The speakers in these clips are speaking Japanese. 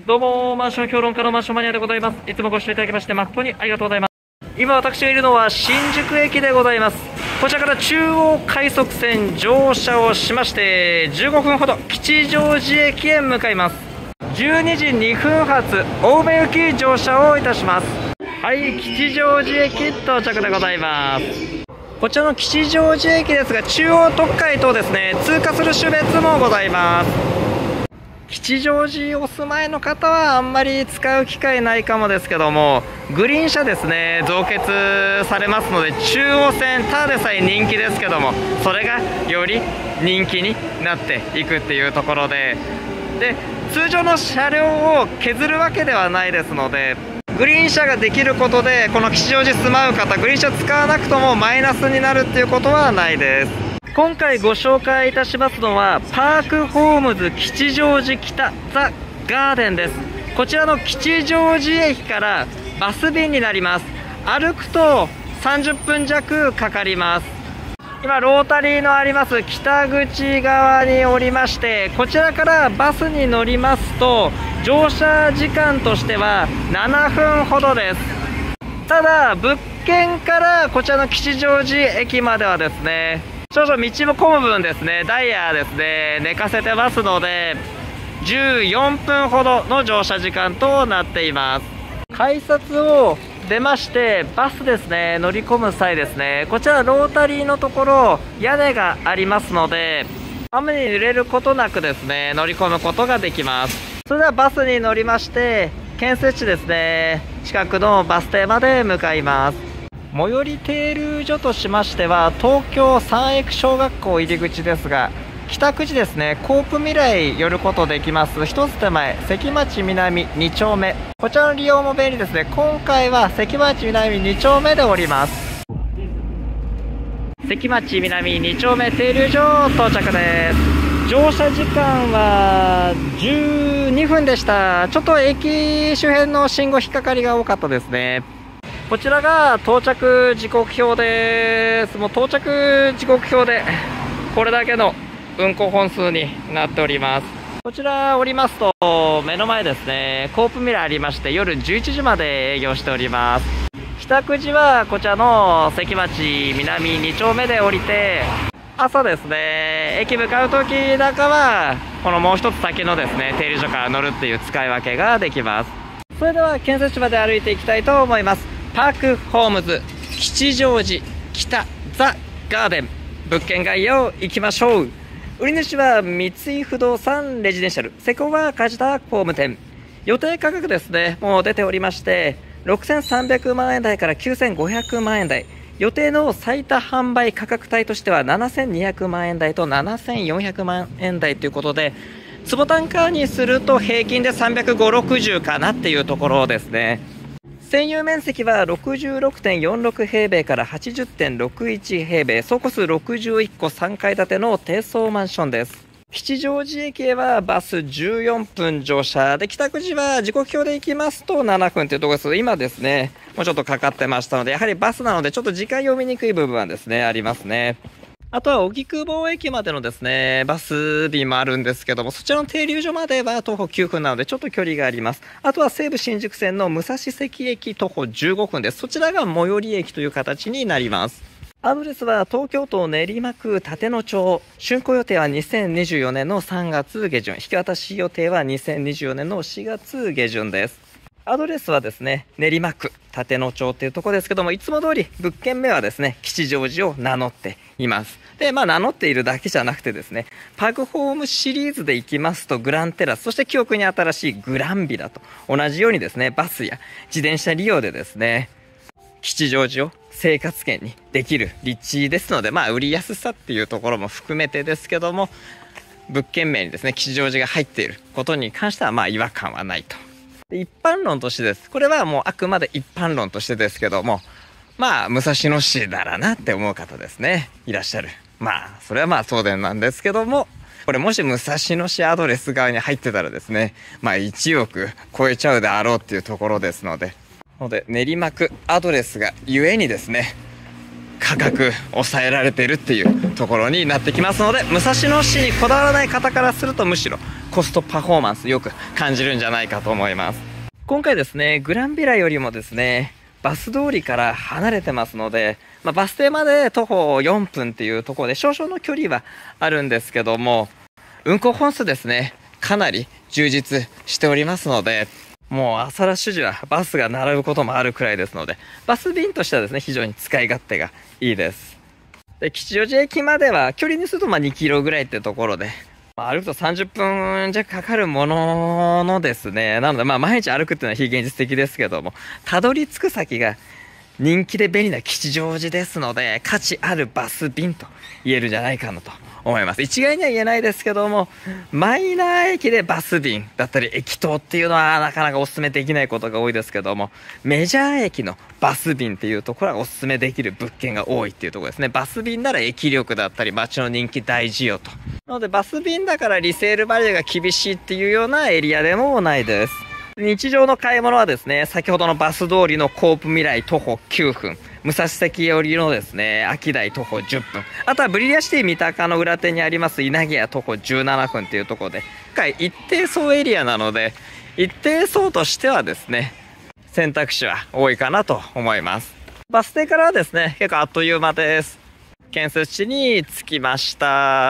どうも、マンション評論家のマンションマニアでございます。いつもご視聴いただきまして誠にありがとうございます。今私がいるのは新宿駅でございます。こちらから中央快速線乗車をしまして15分ほど吉祥寺駅へ向かいます。12時2分発青梅行き乗車をいたします。はい、吉祥寺駅到着でございます。こちらの吉祥寺駅ですが、中央特快とですね通過する種別もございます。吉祥寺お住まいの方はあんまり使う機会ないかもですけども、グリーン車ですね増結されますので、中央線ただでさえ人気ですけども、それがより人気になっていくっていうところで、通常の車両を削るわけではないですので、グリーン車ができることでこの吉祥寺住まう方、グリーン車使わなくともマイナスになるっていうことはないです。今回ご紹介いたしますのはパークホームズ吉祥寺北ザ・ガーデンです。こちらの吉祥寺駅からバス便になります。歩くと30分弱かかります。今ロータリーのあります北口側におりまして、こちらからバスに乗りますと乗車時間としては7分ほどです。ただ物件からこちらの吉祥寺駅まではですね、少々道も混む分ですね、ダイヤですね寝かせてますので14分ほどの乗車時間となっています。改札を出ましてバスですね乗り込む際ですね、こちらロータリーのところ屋根がありますので雨に濡れることなくですね乗り込むことができます。それではバスに乗りまして建設地ですね近くのバス停まで向かいます。最寄り停留所としましては東京三育小学校入り口ですが、北口ですねコープ未来寄ることできます。一つ手前関町南2丁目、こちらの利用も便利ですね。今回は関町南2丁目で降ります。関町南2丁目停留所到着です。乗車時間は12分でした。ちょっと駅周辺の信号引っかかりが多かったですね。こちらが到着時刻表です。もう到着時刻表でこれだけの運行本数になっております。こちら降りますと目の前ですねコープミラーありまして、夜11時まで営業しております。帰宅時はこちらの関町南2丁目で降りて、朝ですね駅向かう時なんかはこのもう一つ先のですね停留所から乗るっていう使い分けができます。それでは建設地まで歩いていきたいと思います。パークホームズ吉祥寺北ザ・ガーデン物件概要行きましょう。売り主は三井不動産レジデンシャルセコワ梶田工務店。予定価格ですねもう出ておりまして、6300万円台から9500万円台、予定の最多販売価格帯としては7200万円台と7400万円台ということで、坪単価にすると平均で350、60かなっていうところですね。占有面積は 66.46 平米から 80.61 平米、総戸数61戸3階建ての低層マンションです。吉祥寺駅へはバス14分乗車で、帰宅時は時刻表で行きますと7分というところです。今ですねもうちょっとかかってましたので、やはりバスなのでちょっと時間読みにくい部分はですねありますね。あとは荻窪駅までのですねバス便もあるんですけども、そちらの停留所までは徒歩9分なのでちょっと距離があります。あとは西武新宿線の武蔵関駅徒歩15分です。そちらが最寄り駅という形になります。アドレスは東京都練馬区立野町、竣工予定は2024年の3月下旬、引き渡し予定は2024年の4月下旬です。アドレスはですね練馬区立野町っていうところですけども、いつも通り物件名はですね吉祥寺を名乗っています。で名乗っているだけじゃなくてですね、パークホームシリーズで行きますとグランテラス、そして記憶に新しいグランビラと同じようにですねバスや自転車利用でですね吉祥寺を生活圏にできる立地ですので、売りやすさっていうところも含めてですけども、物件名にですね吉祥寺が入っていることに関しては違和感はないと。一般論としてです。これはもうあくまで一般論としてですけども、武蔵野市ならなって思う方ですねいらっしゃる。それはそうでなんですけども、これもし武蔵野市アドレス側に入ってたらですね1億超えちゃうであろうっていうところですので、練馬区アドレスがゆえにですね価格抑えられているっていうところになってきますので、武蔵野市にこだわらない方からするとむしろコストパフォーマンスよく感じるんじゃないかと思います。今回ですね、グランビラよりもですね、バス通りから離れてますので、バス停まで徒歩4分っていうところで少々の距離はあるんですけども、運行本数ですね、かなり充実しておりますので、もう朝ラッシュ時はバスが並ぶこともあるくらいですので、バス便としてはですね、非常に使い勝手がいいです。で、吉祥寺駅までは距離にすると2キロぐらいってところで、歩くと30分弱かかるもののですね、なので毎日歩くっていうのは非現実的ですけども、たどり着く先が人気で便利な吉祥寺ですので、価値あるバス便と言えるんじゃないかなと思います。一概には言えないですけども、マイナー駅でバス便だったり駅頭っていうのはなかなかお勧めできないことが多いですけども、メジャー駅のバス便っていうところはお勧めできる物件が多いっていうところですね。バス便なら駅力だったり街の人気大需要と。なのでバス便だからリセールバリューが厳しいっていうようなエリアでもないです。日常の買い物はですね、先ほどのバス通りのコープ未来徒歩9分、武蔵関寄りのですね、秋台徒歩10分、あとはブリリアシティ三鷹の裏手にあります稲毛屋徒歩17分というところで、一定層エリアなので、一定層としてはですね、選択肢は多いかなと思います。バス停からはですね、結構あっという間です。建設地に着きました。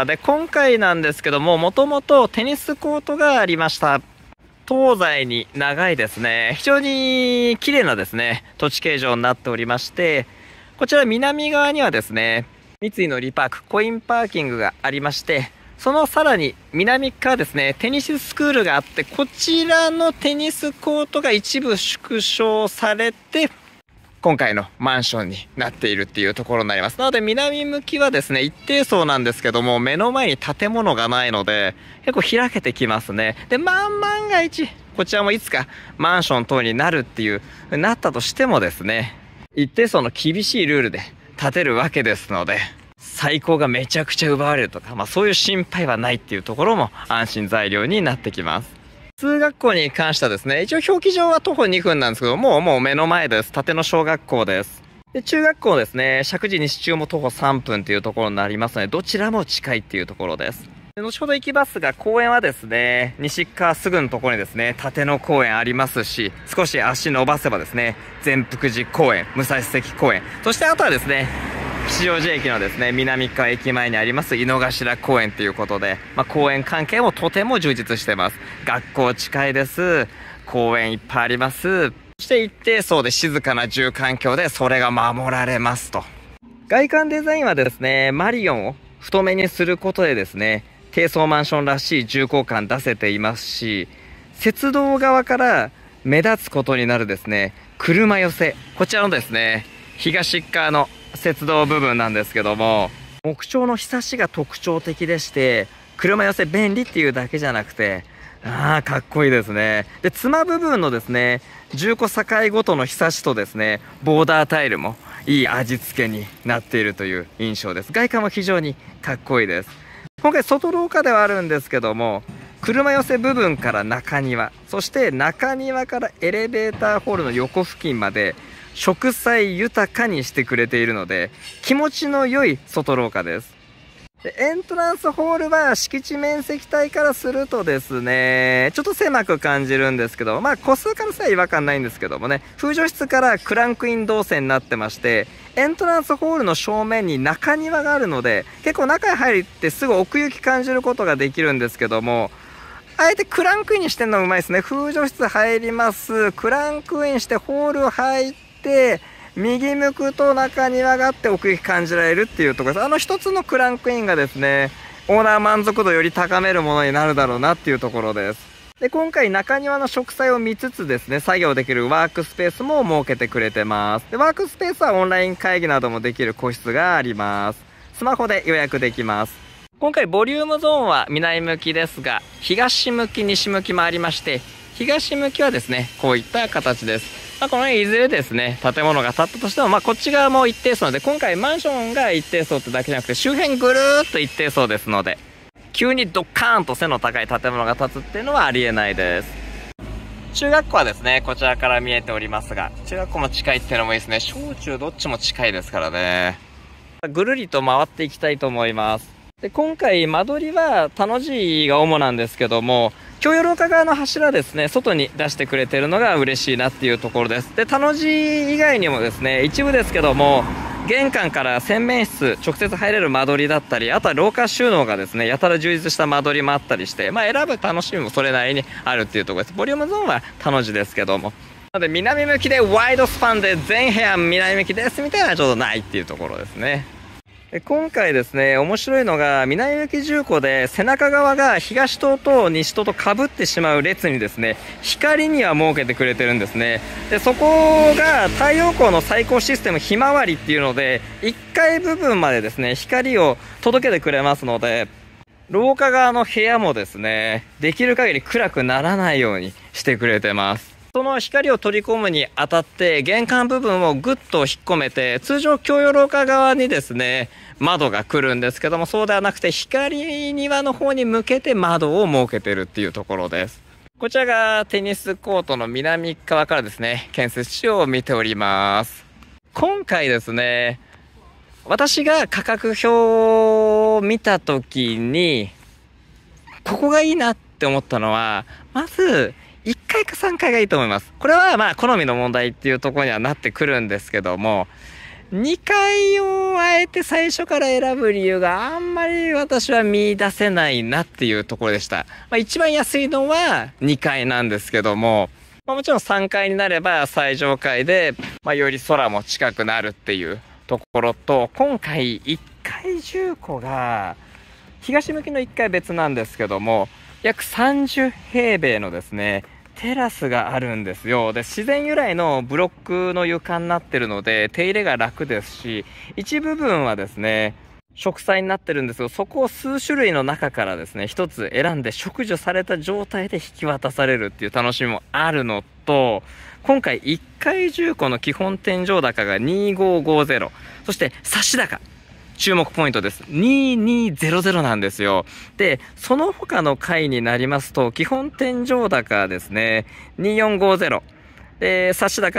で、今回なんですけども、もともとテニスコートがありました。東西に長いですね、非常に綺麗なですね、土地形状になっておりまして、こちら南側にはですね、三井のリパーク、コインパーキングがありまして、そのさらに南側ですね、テニススクールがあって、こちらのテニスコートが一部縮小されて、今回のマンションになっているっていうところになります。なので南向きはですね、一定層なんですけども、目の前に建物がないので、結構開けてきますね。で、万が一、こちらもいつかマンション等になるっていう、なったとしてもですね、一定層の厳しいルールで建てるわけですので、最高がめちゃくちゃ奪われるとか、そういう心配はないっていうところも安心材料になってきます。通学校に関してはですね、一応表記上は徒歩2分なんですけども、もう目の前です。縦の小学校です。で、中学校ですね、石神井西中も徒歩3分というところになりますので、どちらも近いっていうところです。で、後ほど行きますが、公園はですね、西側すぐのところにですね、立野公園ありますし、少し足伸ばせばですね、善福寺公園、武蔵関公園、そしてあとはですね、吉祥寺駅のですね、南側駅前にあります井の頭公園ということで、公園関係もとても充実してます。学校近いです。公園いっぱいあります。そして一定層で静かな住環境でそれが守られますと。外観デザインはですね、マリオンを太めにすることでですね、低層マンションらしい重厚感出せていますし、鉄道側から目立つことになるですね、車寄せ、こちらのですね、東側の鉄道部分なんですけども、木彫のひさしが特徴的でして、車寄せ便利っていうだけじゃなくて、かっこいいですね。で、つま部分のですね、10個境ごとのひさしとですね、ボーダータイルもいい味付けになっているという印象です。外観も非常にかっこいいです。今回外廊下ではあるんですけども、車寄せ部分から中庭、そして中庭からエレベーターホールの横付近まで植栽豊かにしてくれているので、気持ちの良い外廊下です。で、エントランスホールは敷地面積帯からするとですね、ちょっと狭く感じるんですけど、個数からさえ違和感ないんですけどもね、風除室からクランクイン動線になってまして、エントランスホールの正面に中庭があるので、結構中に入ってすぐ奥行き感じることができるんですけども、あえてクランクインしてるのうまいですね。風除室入ります。クランクインしてホール入って、右向くと中庭があって奥行き感じられるっていうところです。一つのクランクインがですね、オーナー満足度より高めるものになるだろうなっていうところです。で、今回中庭の植栽を見つつですね、作業できるワークスペースも設けてくれてます。で、ワークスペースはオンライン会議などもできる個室があります。スマホで予約できます。今回ボリュームゾーンは南向きですが、東向き、西向きもありまして、東向きはですね、こういった形です。このいずれですね、建物が建ったとしても、こっち側も一定層なので、今回マンションが一定層ってだけじゃなくて、周辺ぐるーっと一定層ですので、急にドッカーンと背の高い建物が建つっていうのはありえないです。中学校はですね、こちらから見えておりますが、中学校も近いっていうのもいいですね。小中どっちも近いですからね。ぐるりと回っていきたいと思います。 で、今回間取りは田の字が主なんですけども、共用廊下側の柱ですね、外に出してくれてるのが嬉しいなっていうところです。で、田の字以外にもですね、一部ですけども、玄関から洗面室直接入れる間取りだったり、あとは廊下収納がですね、やたら充実した間取りもあったりして、選ぶ楽しみもそれなりにあるっていうところです。ボリュームゾーンは田の字ですけども。なので、南向きでワイドスパンで全部屋南向きですみたいなのはちょっとないっていうところですね。で、今回ですね、面白いのが、南向き重庫で背中側が東棟と西棟と被ってしまう列にですね、光には設けてくれてるんですね。で、そこが太陽光の最高システムひまわりっていうので、1階部分までですね、光を届けてくれますので、廊下側の部屋もですね、できる限り暗くならないようにしてくれてます。その光を取り込むにあたって玄関部分をぐっと引っ込めて、通常共用廊下側にですね、窓が来るんですけども、そうではなくて光庭の方に向けて窓を設けてるっていうところです。こちらがテニスコートの南側からですね、建設地を見ております。今回ですね、私が価格表を見た時に、ここがいいなって思ったのは、まず、1階か3階がいいと思います。これは好みの問題っていうところにはなってくるんですけども、2階をあえて最初から選ぶ理由があんまり私は見出せないなっていうところでした。一番安いのは2階なんですけども、もちろん3階になれば最上階で、より空も近くなるっていうところと、今回1階住戸が東向きの1階別なんですけども、約30平米のですね、テラスがあるんですよ。で、自然由来のブロックの床になってるので、手入れが楽ですし、一部分はですね、植栽になってるんですけど、そこを数種類の中からですね、一つ選んで植樹された状態で引き渡されるっていう楽しみもあるのと、今回1階住戸の基本天井高が2550、そして差し高。注目ポイントです。2200なんですよ。で、その他の階になりますと、基本天井高ですね、2450。で、差し高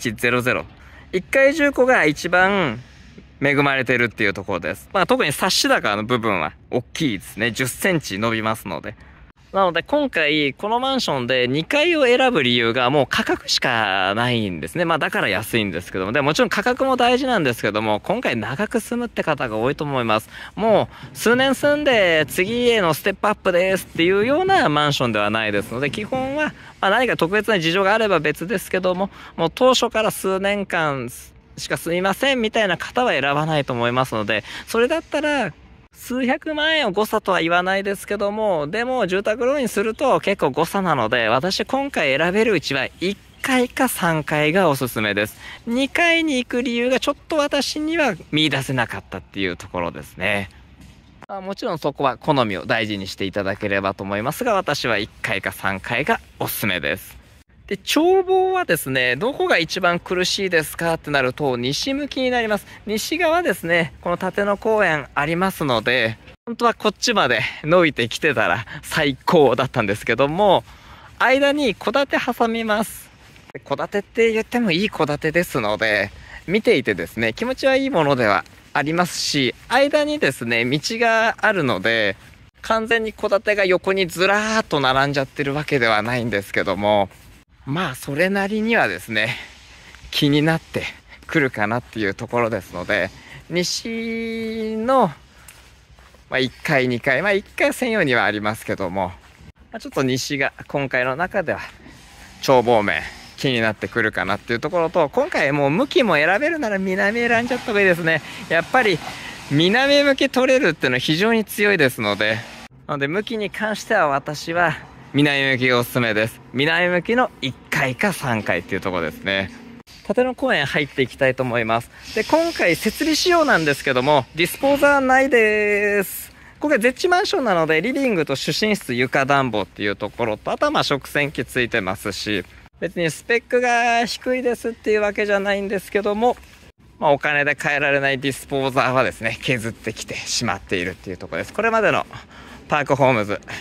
2100。1階住戸が一番恵まれてるっていうところです。特に差し高の部分は大きいですね。10センチ伸びますので。なので今回このマンションで2階を選ぶ理由がもう価格しかないんですね。だから安いんですけども。でもちろん価格も大事なんですけども、今回長く住むって方が多いと思います。もう数年住んで次へのステップアップですっていうようなマンションではないですので、基本は何か特別な事情があれば別ですけども、もう当初から数年間しか住みませんみたいな方は選ばないと思いますので、それだったら数百万円を誤差とは言わないですけども、でも住宅ローンにすると結構誤差なので、私今回選べるうちは1階か3階がおすすめです。2階に行く理由がちょっと私には見出せなかったっていうところですね。もちろんそこは好みを大事にしていただければと思いますが、私は1階か3階がおすすめです。で、眺望はですね、どこが一番苦しいですかってなると、西向きになります。西側ですね、この立野公園ありますので、本当はこっちまで伸びてきてたら最高だったんですけども、間に戸建て挟みます。戸建てって言ってもいい戸建てですので、見ていてですね、気持ちはいいものではありますし、間にですね、道があるので、完全に戸建てが横にずらーっと並んじゃってるわけではないんですけども、それなりにはですね、気になってくるかなっていうところですので、西の、1階、2階、1階専用にはありますけども、ちょっと西が今回の中では眺望面気になってくるかなっていうところと、今回もう向きも選べるなら南選んじゃった方がいいですね。やっぱり南向き取れるっていうのは非常に強いですので、なので向きに関しては私は南向きがおすすめです。南向きの1階か3階っていうところですね。立野公園入っていきたいと思います。で、今回設備仕様なんですけども、ディスポーザーないです。今回ゼッチマンションなので、リビングと主寝室床暖房っていうところと、あとは食洗機ついてますし、別にスペックが低いですっていうわけじゃないんですけども、お金で買えられないディスポーザーはですね、削ってきてしまっているっていうところです。これまでのパークホームズ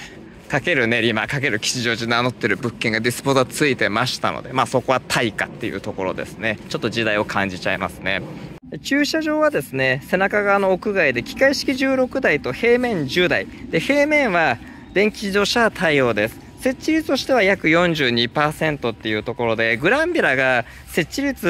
×練馬×吉祥寺名乗ってる物件がディスポーザーついてましたので、そこは対価っていうところですね。ちょっと時代を感じちゃいますね。 駐車場はですね、背中側の屋外で機械式16台と平面10台。で、平面は電気自動車対応です。設置率としては約 42% っていうところで、グランビラが設置率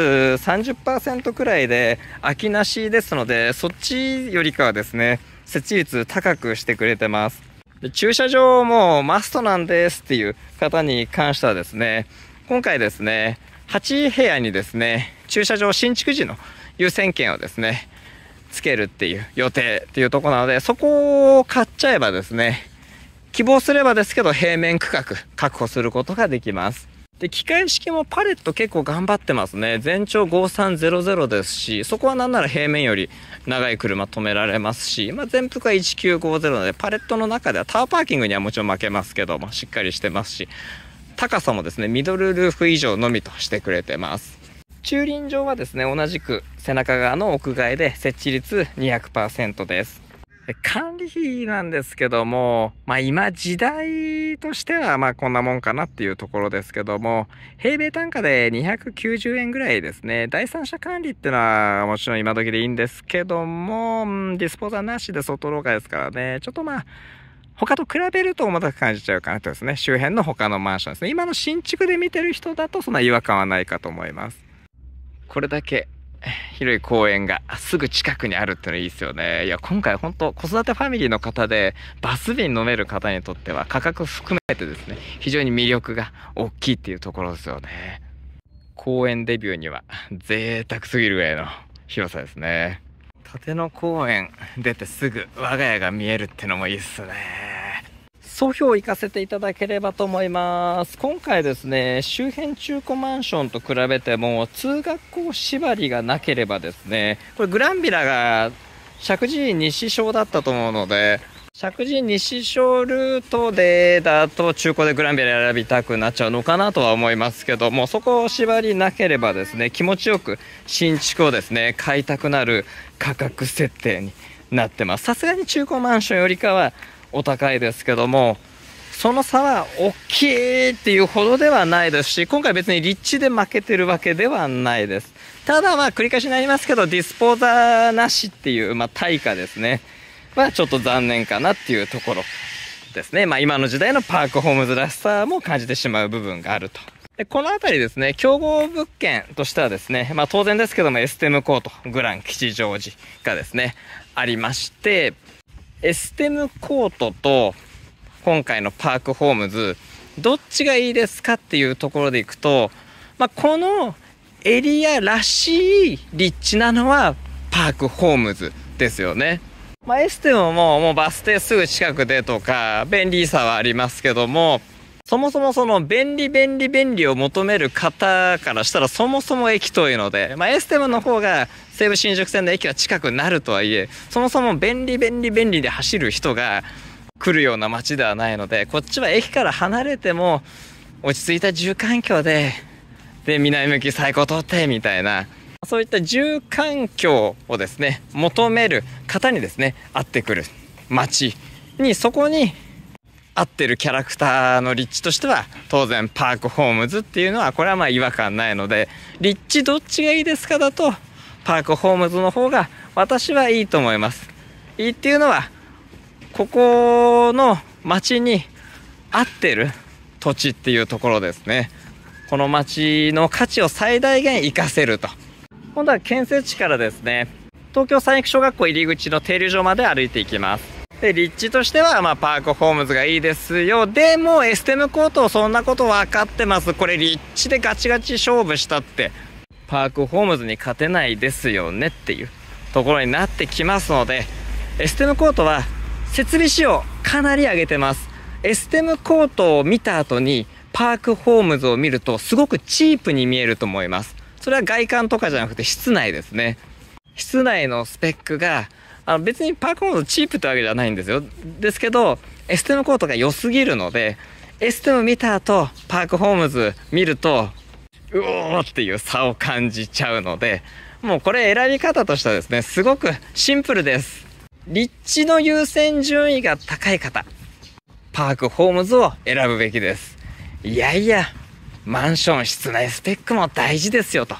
30% くらいで空きなしですので、そっちよりかはですね、設置率高くしてくれてます。で、駐車場もマストなんですっていう方に関してはですね、今回ですね、8部屋にですね、駐車場新築時の優先権をですね、つけるっていう予定っていうところなので、そこを買っちゃえばですね、希望すればですけど平面区画確保することができます。で、機械式もパレット結構頑張ってますね。全長5300ですし、そこはなんなら平面より長い車止められますし、全幅は1950なので、パレットの中ではタワーパーキングにはもちろん負けますけども、しっかりしてますし、高さもですね、ミドルルーフ以上のみとしてくれてます。駐輪場はですね、同じく背中側の屋外で設置率 200% です。管理費なんですけども、今時代としてはこんなもんかなっていうところですけども、平米単価で290円ぐらいですね。第三者管理ってのはもちろん今時でいいんですけども、ディスポーザーなしで外廊下ですからね、ちょっと他と比べると重たく感じちゃうかなとですね。周辺の他のマンションですね。今の新築で見てる人だとそんな違和感はないかと思います。これだけ広い公園がすぐ近くにあるってのいいですよね。いや、今回本当子育てファミリーの方でバス便飲める方にとっては価格含めてですね、非常に魅力が大きいっていうところですよね。公園デビューには贅沢すぎるぐらいの広さですね。立野公園出てすぐ我が家が見えるってのもいいっすね。総評行かせていただければと思います。今回ですね、周辺中古マンションと比べても通学校縛りがなければですね、これグランビラが石神井西小だったと思うので、石神井西小ルートでだと中古でグランビラ選びたくなっちゃうのかなとは思いますけども、そこを縛りなければですね、気持ちよく新築をですね、買いたくなる価格設定になってます。さすがに中古マンションよりかはお高いですけども、その差は大きいっていうほどではないですし、今回別に立地で負けてるわけではないです。ただ繰り返しになりますけど、ディスポーザーなしっていう、対価ですねちょっと残念かなっていうところですね。今の時代のパークホームズらしさも感じてしまう部分があると。で、この辺りですね、競合物件としてはですね、当然ですけどもエステムコートグラン吉祥寺がですねありまして、エステムコートと今回のパークホームズどっちがいいですかっていうところでいくと、このエリアらしい立地なのはパークホームズですよね。エステムもうバス停すぐ近くでとか便利さはありますけども、そもそもその便利を求める方からしたらそもそも駅遠いので、エステムの方が西武新宿線の駅は近くなるとはいえ、そもそも便利で走る人が来るような街ではないので、こっちは駅から離れても落ち着いた住環境で南向き最高取ってみたいな、そういった住環境をですね求める方にですね合ってくる街に、そこに合ってるキャラクターの立地としては当然パークホームズっていうのはこれは違和感ないので、立地どっちがいいですかだとパークホームズの方が私はいいと思います。いいっていうのはここの街に合ってる土地っていうところですね。この街の価値を最大限活かせると。今度は建設地からですね、東京三育小学校入り口の停留所まで歩いていきます。で、立地としてはパークホームズがいいですよ。でもエステムコートそんなこと分かってます。これ立地でガチガチ勝負したってパークホームズに勝てないですよねっていうところになってきますので、エステムコートは設備仕様かなり上げてます。エステムコートを見た後にパークホームズを見るとすごくチープに見えると思います。それは外観とかじゃなくて室内ですね。室内のスペックが別にパークホームズチープってわけじゃないんですよ。ですけどエステムコートが良すぎるので、エステム見た後パークホームズ見るとうおーっていう差を感じちゃうので、もうこれ選び方としてはですねすごくシンプルです。立地の優先順位が高い方、パークホームズを選ぶべきです。いやいやマンション室内スペックも大事ですよと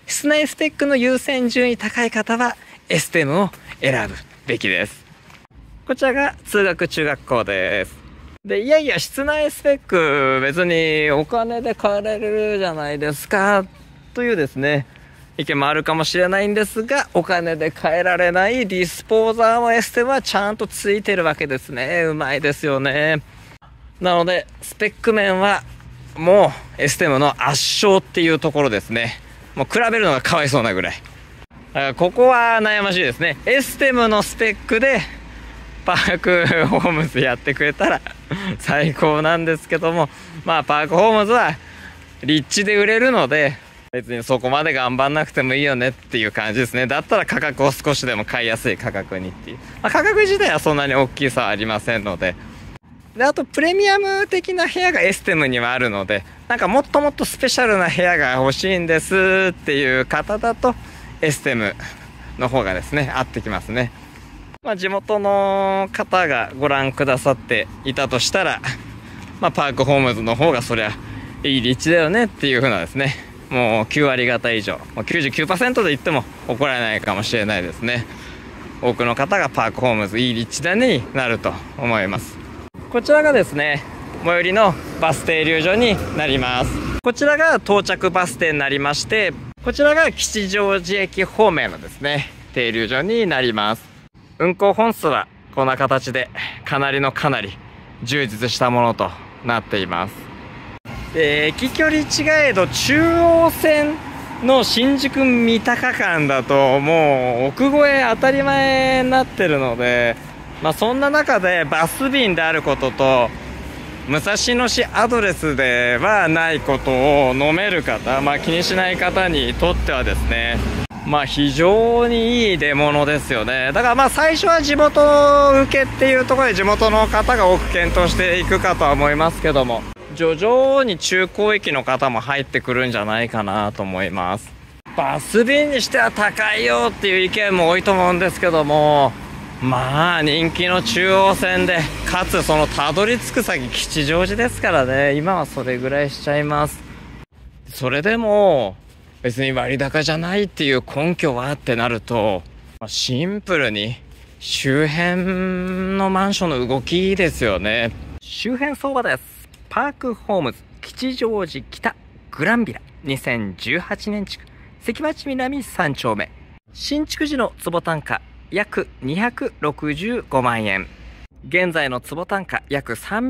室内スペックの優先順位高い方はエステムを選ぶべきです。こちらが通学中学校です。で、いやいや室内スペック別にお金で買えられるじゃないですかというですね意見もあるかもしれないんですが、お金で買えられないディスポーザーのエステムはちゃんとついてるわけですね。うまいですよね。なのでスペック面はもうエステムの圧勝っていうところですね。もう比べるのがかわいそうなぐらい。だからここは悩ましいですね。エステムのスペックでパークホームズやってくれたら最高なんですけども、まあパークホームズは立地で売れるので別にそこまで頑張んなくてもいいよねっていう感じですね。だったら価格を少しでも買いやすい価格にっていう、価格自体はそんなに大きさはありませんので、あとプレミアム的な部屋がエステムにはあるので、なんかもっともっとスペシャルな部屋が欲しいんですっていう方だとエステムの方がですね合ってきますね。地元の方がご覧くださっていたとしたら、パークホームズの方がそりゃいい立地だよねっていう風なですね、もう9割方以上、もう 99% で言っても怒られないかもしれないですね。多くの方がパークホームズいい立地だねになると思います。こちらがですね最寄りのバス停留所になります。こちらが到着バス停になりまして、こちらが吉祥寺駅方面のですね停留所になります。運行本数はこんな形でかなり充実したものとなっています。駅距離違えど中央線の新宿三鷹間だともう奥越え当たり前になってるので、そんな中でバス便であることと武蔵野市アドレスではないことを飲める方、気にしない方にとってはですね、非常にいい出物ですよね。だから最初は地元受けっていうところで地元の方が多く検討していくかとは思いますけども、徐々に中高駅の方も入ってくるんじゃないかなと思います。バス便にしては高いよっていう意見も多いと思うんですけども、人気の中央線でかつそのたどり着く先吉祥寺ですからね、今はそれぐらいしちゃいます。それでも別に割高じゃないっていう根拠はってなると、シンプルに周辺のマンションの動きですよね。周辺相場です。パークホームズ吉祥寺北グランビラ2018年築関町南3丁目、新築時の坪単価約265万円、現在の坪単価約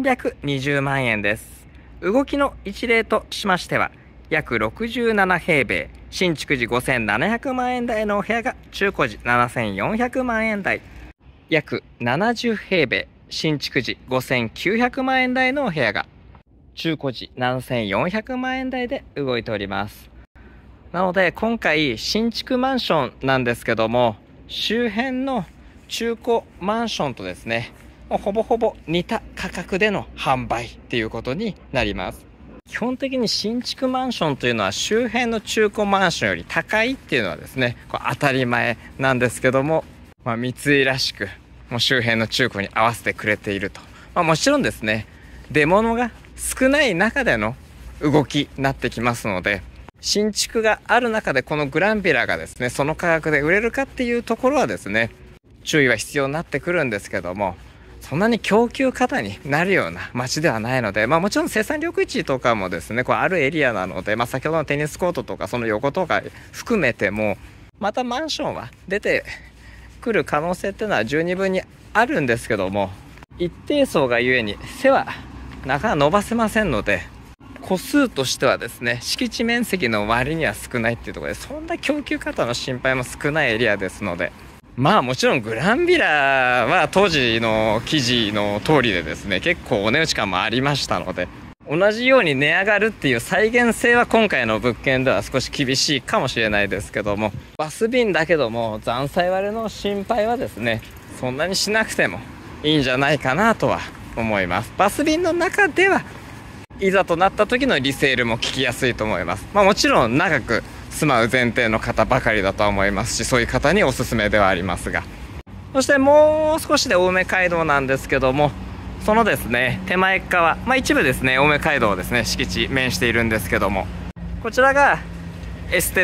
320万円です。動きの一例としましては約67平米、新築時5700万円台のお部屋が中古時7400万円台、約70平米、新築時5900万円台のお部屋が中古時7400万円台で動いております。なので今回新築マンションなんですけども、周辺の中古マンションとですねほぼほぼ似た価格での販売っていうことになります。基本的に新築マンションというのは周辺の中古マンションより高いっていうのはですね当たり前なんですけども、三井らしくもう周辺の中古に合わせてくれていると、もちろんですね出物が少ない中での動きになってきますので、新築がある中でこのグランビラがですねその価格で売れるかっていうところはですね注意は必要になってくるんですけども、そんなに供給過多になるような街ではないので、もちろん生産緑地とかもですねあるエリアなので、先ほどのテニスコートとかその横とか含めてもまたマンションは出てくる可能性っていうのは十二分にあるんですけども、一定層がゆえに背はなかなか伸ばせませんので、戸数としてはですね敷地面積の割には少ないっていうところで、そんな供給過多の心配も少ないエリアですので、もちろんグランビラは当時の記事の通りでですね結構お値打ち感もありましたので、同じように値上がるっていう再現性は今回の物件では少し厳しいかもしれないですけども、バス便だけども残債割れの心配はですねそんなにしなくてもいいんじゃないかなとは思います。バス便の中ではいざとなった時のリセールも効きやすいと思います。もちろん長く住まう前提の方ばかりだとは思いますし、そういう方におすすめではありますが、そしてもう少しで青梅街道なんですけども、そのですね手前側、一部ですね青梅街道をですね敷地面しているんですけども、こちらがエステム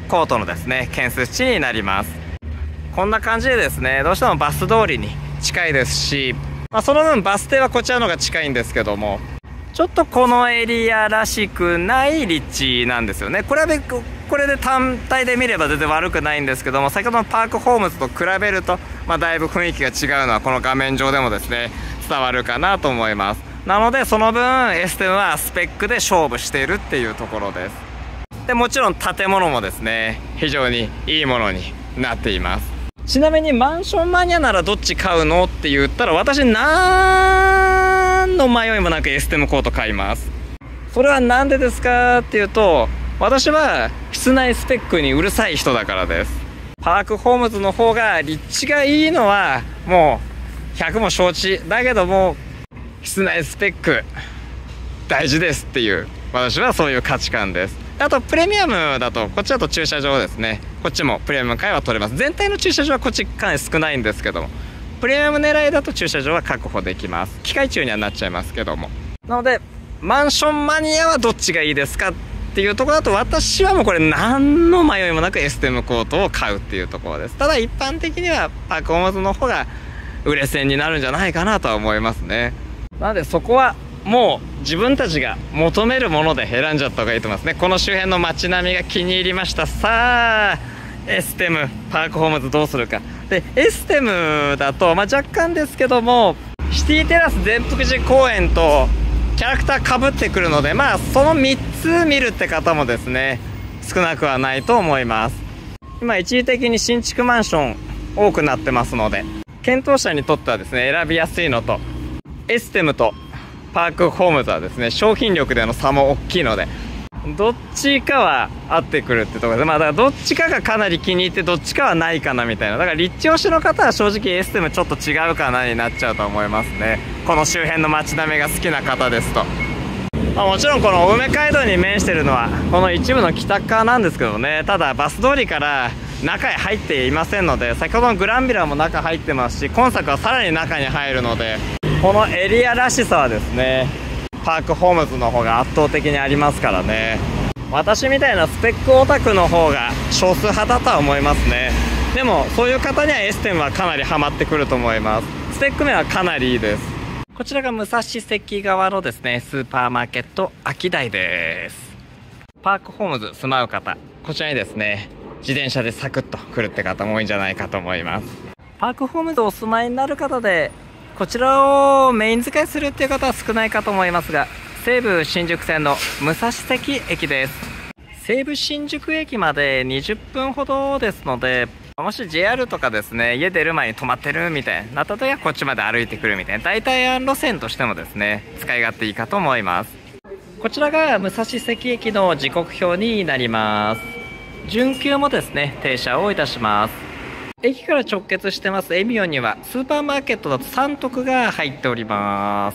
コートのですね建設地になります。こんな感じでですね、どうしてもバス通りに近いですし、その分バス停はこちらの方が近いんですけども、ちょっとこのエリアらしくない立地なんですよね。これで単体で見れば全然悪くないんですけども、先ほどのパークホームズと比べると、だいぶ雰囲気が違うのはこの画面上でもですね伝わるかなと思います。なのでその分エステムはスペックで勝負しているっていうところです。でもちろん建物もですね非常にいいものになっています。ちなみにマンションマニアならどっち買うのって言ったら、私何の迷いもなくエステムコート買います。それはなんでですかっていうと、私は室内スペックにうるさい人だからです。パークホームズの方が立地がいいのはもう100も承知だけども、室内スペック大事ですっていう、私はそういう価値観です。あとプレミアムだとこっちだと駐車場ですね、こっちもプレミアム階は取れます。全体の駐車場はこっちかなり少ないんですけども、プレミアム狙いだと駐車場は確保できます。機械中にはなっちゃいますけども。なのでマンションマニアはどっちがいいですかっていうところだと、私はもうこれ何の迷いもなくエステムコートを買うっていうところです。ただ一般的にはパークホームズの方が売れ線になるんじゃないかなとは思いますね。なのでそこはもう自分たちが求めるもので選んじゃった方がいいと思いますね。この周辺の街並みが気に入りました。さあエステムパークホームズどうするか。でエステムだと、若干ですけどもシティテラス善福寺公園とキャラクターかぶってくるので、その3つ見るって方もですね少なくはないと思います。今一時的に新築マンション多くなってますので、検討者にとってはですね選びやすいのと、エステムとパークホームズはですね商品力での差も大きいので、どっちかは合ってくるってところで、だからどっちかがかなり気に入ってどっちかはないかなみたいな、だから立地推しの方は正直エステムちょっと違うかなになっちゃうと思いますね。この周辺の街並みが好きな方ですと。もちろんこの青梅街道に面しているのはこの一部の北側なんですけどね、ただバス通りから中へ入っていませんので、先ほどのグランビラも中入ってますし、今作はさらに中に入るので、このエリアらしさはですねパークホームズの方が圧倒的にありますからね。私みたいなスペックオタクの方が少数派だとは思いますね。でもそういう方にはエステムはかなりハマってくると思います。スペック面はかなりいいです。こちらが武蔵関側のですねスーパーマーケットアキダイです。パークホームズ住まう方、こちらにですね自転車でサクッと来るって方も多いんじゃないかと思います。パークホームズお住まいになる方でこちらをメイン使いするっていう方は少ないかと思いますが、西武新宿線の武蔵関駅です。西武新宿駅まで20分ほどですので、もし JR とかですね家出る前に止まってるみたいなった時はこっちまで歩いてくるみたいな代替案路線としてもですね使い勝手いいかと思います。こちらが武蔵関駅の時刻表になります。準急もですね停車をいたします。駅から直結してますエミオンにはスーパーマーケットだと3徳が入っております。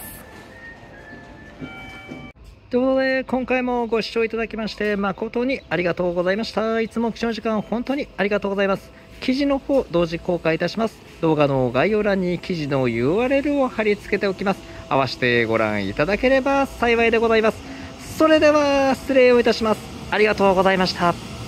ということで今回もご視聴いただきまして誠にありがとうございました。いつも貴重な時間本当にありがとうございます。記事の方同時公開いたします。動画の概要欄に記事の URL を貼り付けておきます。合わせてご覧いただければ幸いでございます。それでは失礼をいたします。ありがとうございました。